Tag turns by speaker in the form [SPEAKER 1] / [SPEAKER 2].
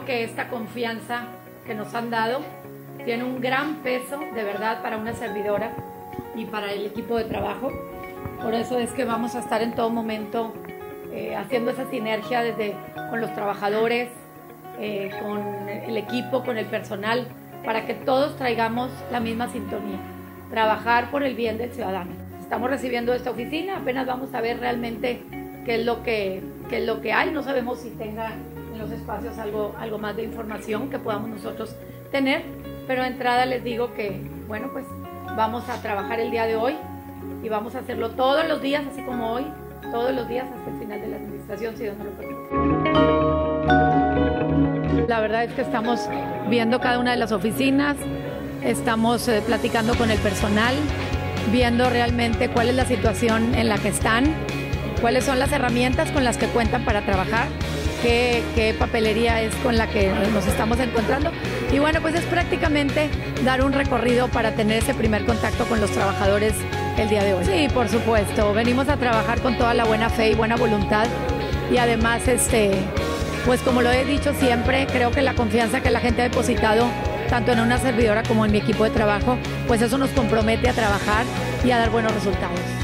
[SPEAKER 1] que esta confianza que nos han dado tiene un gran peso, de verdad, para una servidora y para el equipo de trabajo. Por eso es que vamos a estar en todo momento haciendo esa sinergia con los trabajadores, con el equipo, con el personal, para que todos traigamos la misma sintonía, trabajar por el bien del ciudadano. Estamos recibiendo esta oficina, apenas vamos a ver realmente qué es lo que hay. No sabemos si tenga en los espacios algo más de información que podamos nosotros tener, pero de entrada les digo que, bueno, pues vamos a trabajar el día de hoy y vamos a hacerlo todos los días, así como hoy, todos los días hasta el final de la administración, si Dios nos lo permite. La verdad es que estamos viendo cada una de las oficinas, estamos platicando con el personal, viendo realmente cuál es la situación en la que están, cuáles son las herramientas con las que cuentan para trabajar, qué papelería es con la que nos estamos encontrando. Y bueno, pues es prácticamente dar un recorrido para tener ese primer contacto con los trabajadores el día de hoy. Sí, por supuesto, venimos a trabajar con toda la buena fe y buena voluntad y además, pues como lo he dicho siempre, creo que la confianza que la gente ha depositado tanto en una servidora como en mi equipo de trabajo, pues eso nos compromete a trabajar y a dar buenos resultados.